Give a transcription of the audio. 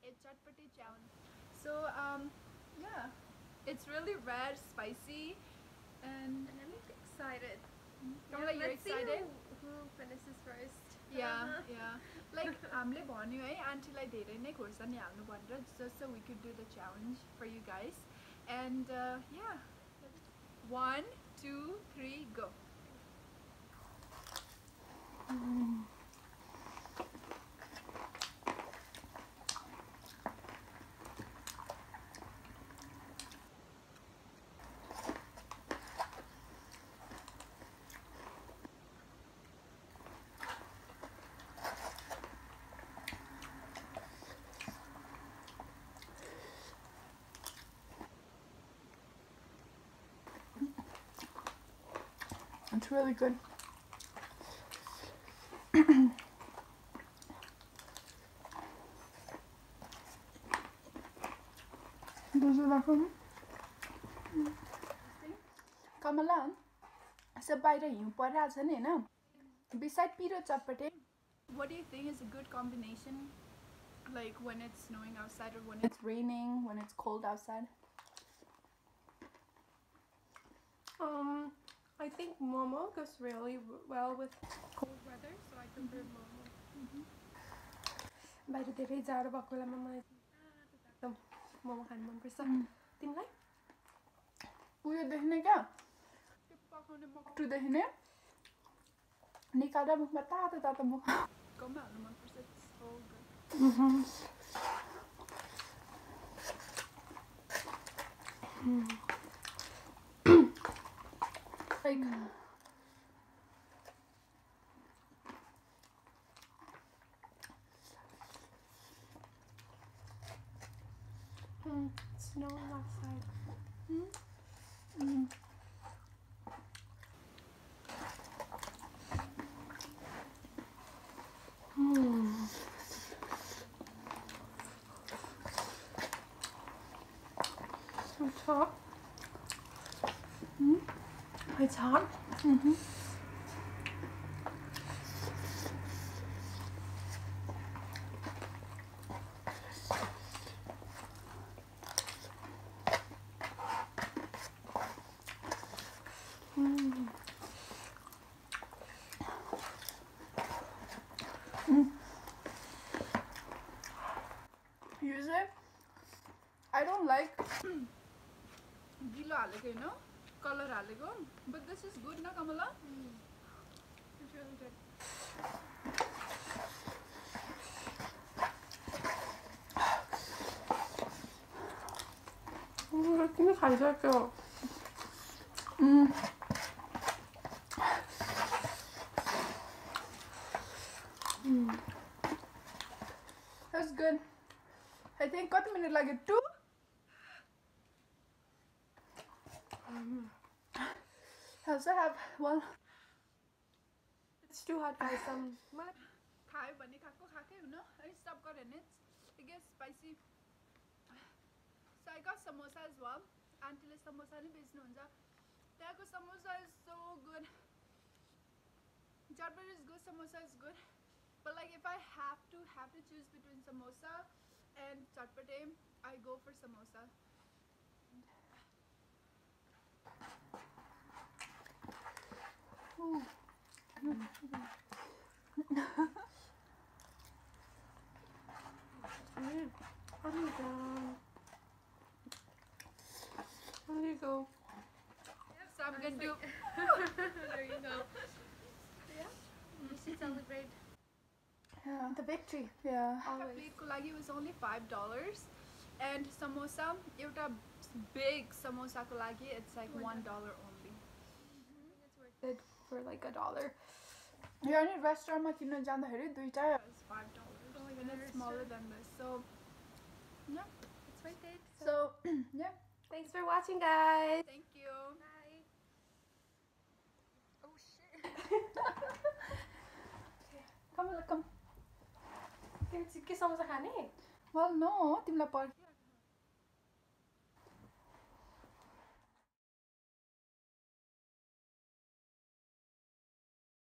a Chatpate challenge. So yeah, it's really red, spicy, and I'm excited. Kamala, you're excited? Who finishes first? Yeah, yeah. Like हामीले भन्यो है आन्टीलाई धेरै नै खोर्सानी हाल्नु भनेर just so we could do the challenge for you guys. And yeah. 1, 2, 3, go. It's really good. Those are that from Kamala. So by the you put as an in beside Peter Chapate, what do you think is a good combination? Like when it's snowing outside or when it's raining, when it's cold outside? I think momo goes really well with cold weather, so I prefer momo. बाहिर धेरै जाडो भएको बेलामा मलाई एकदम मोमो खानु मन पर्छ तिमीलाई उयो देख्ने क्या त्यो पकाउने मक्टु देख्ने निकाल्दा मुखमा तातो तातो मुख कम हाल्नु मन पर्छ so good. Like it's snowing outside. It's hot. It's hot. Usually, I don't like gilo haleko, you know, color haleko, but this is good, na Kamala? It's really good. 근데 잘 살게요. That's good. I think got a minute like it too. I also have one. It's too hot, guys. Khai bhane khako khakai huno. I stop got in it. It gets spicy. So I got samosa as well. Auntie samosa ni beznu huncha. त्यहाँको samosa is so good. Chatpate is good, samosa is good. But like if I have to choose between samosa and Chatpate, I go for samosa. There you go. So I'm gonna do. There you go. Yeah. We should celebrate. Yeah. The victory. Yeah. Always. Plate ko lagi was only $5, and samosa, एउटा big samosa ko lagi it's like $1 only. It's worth it for like $1. Here in restaurant ma किन्न जाँदाखेरि दुईटा is $5. And it's smaller than this, so yeah, It's worth it. so yeah. Thanks for watching, guys. Thank you. Bye. Oh shit. Come. के समोसा खाने? Well, no, तिमीलाई पर्खियो